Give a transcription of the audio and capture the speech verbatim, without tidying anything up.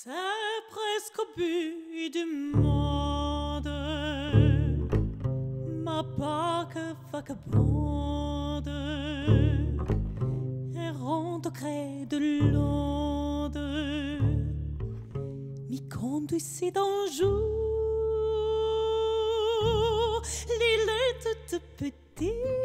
C'est presque au but du monde, ma barque vagabonde errante au gré de l'onde m'y conduisit d'un jour. L'île est toute petite,